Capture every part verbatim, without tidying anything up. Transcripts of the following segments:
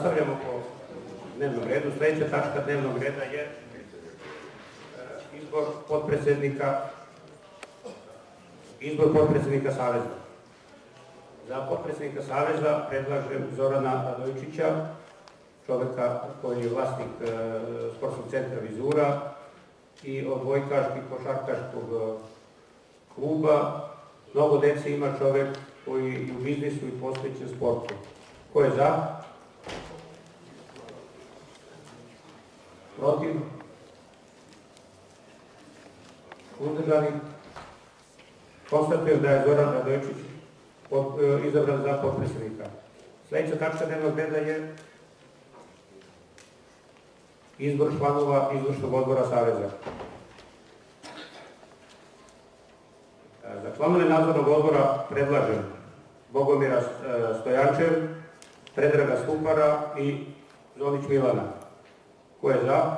Nastavljamo po dnevnom redu. Sljedeća tačka dnevnog reda je izbor potpredsjednika izbor potpredsjednika Saveza. Za potpredsjednika Saveza predlažem Zorana Radojčića, čovjeka koji je vlasnik sportskog centra Vizura i odbojkaškog i košarkaškog kluba. Mnogo dece ima čovjek koji i u biznisu i posvećen sportu. Ko je za? Protiv? Uzdržani? Konstatujem da je Zoran Radojčić izabran za potpredsjednika. Sljedeća tačka dnevnog reda je izbor članova izvršnog odbora Saveza. Za članove nadzornog odbora predlažem Bogomira Stojančev, Predraga Stupara i Zonić Milana. Ko je za?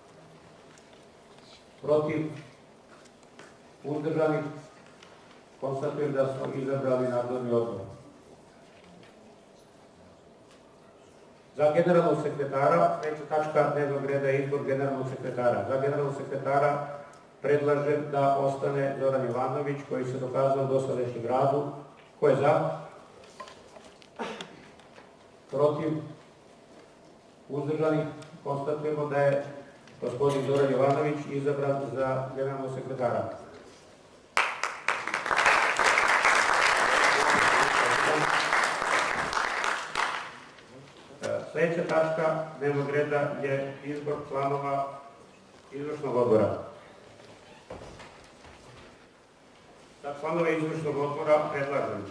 Protiv? Uzdržani? Konstatujem da smo izabrali nadzorni odbor. Za generalnog sekretara, treća tačka dnevnog reda je izbor generalnog sekretara. Za generalnog sekretara predlažem da ostane Zoran Jovanović, koji se dokazao u dosadašnjem radu. Ko je za? Protiv? Uzdržani? Konstatujemo da je gospodin Zoran Jovanović izabran za generalnog sekretara. Sljedeća tačka dnevnog reda je izbor članova izvršnog odbora. Za članove izvršnog odbora predlažem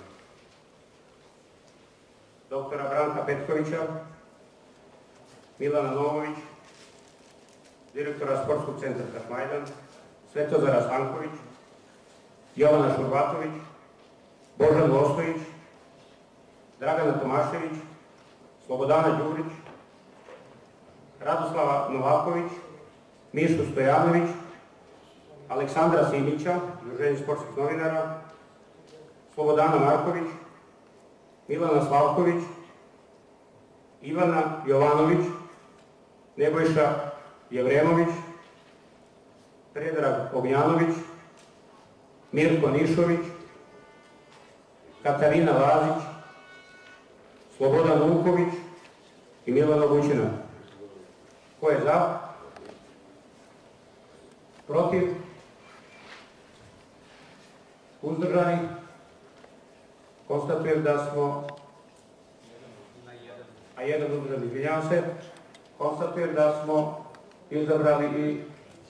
doktora Branka Petkovića, Milana Novović, direktora Sportskog centra Kašmajdan, Svetozara Stanković, Jovana Šurbatović, Božan Vostojić, Dragana Tomašević, Slobodana Đurić, Radoslava Novaković, Mišu Stojanović, Aleksandra Simića, Udruženje sportskih novinara, Slobodana Marković, Milana Slavković, Ivana Jovanović, Nebojša Jevremović, Predrag Ognjanović, Mirko Nišović, Katarina Lazić, Slobodan Vuković i Milana Vućina. Ko je za? Protiv? Uzdržani? Konstatujem da smo... A jedan uzdržani, izvinjavam se. Konstatujem da smo izabrali i...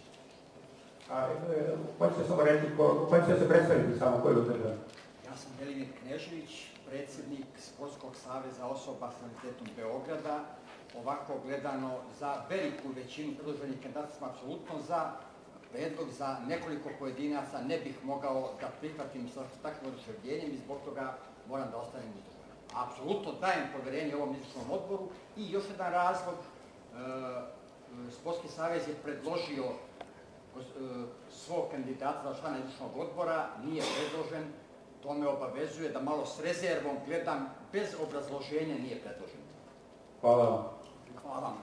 Hoćete samo reći, hoćete se predstaviti samo ko je uzdržan? Ja sam Velimir Knežević, predsjednik Sportskog saveza osoba s invaliditetom Beograda. Ovako gledano, za veliku većinu predloženih kandidata smo apsolutno za. Predlog za nekoliko pojedinaca ne bih mogao da prihvatim sa takvim oduševljenjem i zbog toga moram da ostanem uzdržan. Apsolutno dajem poverenje ovom izvršnom odboru i još jedan razlog, Sportski savez je predložio svog kandidata za člana izvršnog odbora, nije predložen, to me obavezuje da malo s rezervom gledam, bez obrazloženja nije predložen. Hvala vam. Hvala vam.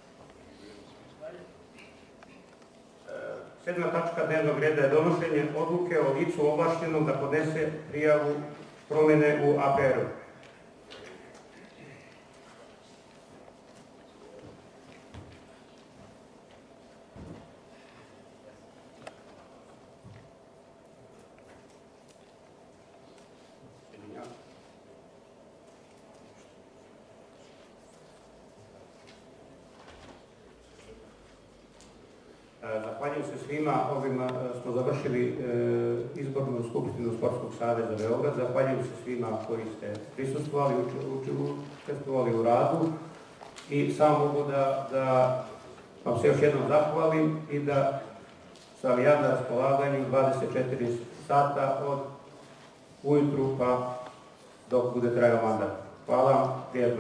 Sedma tačka dnevnog reda je donošenje odluke o licu ovlašćenom da podnese prijavu promjene u A P R-u. Zahvaljujem se svima, ovim smo završili izbornu skupštinu Sportskog saveza Beograd. Zahvaljujem se svima koji ste prisustvovali, učestvovali u radu i samo mogu da vam se još jednom zahvalim i da sam ja na raspolaganju dvadeset četiri sata od ujutru pa dok bude trajao mandat. Hvala vam, prijetno.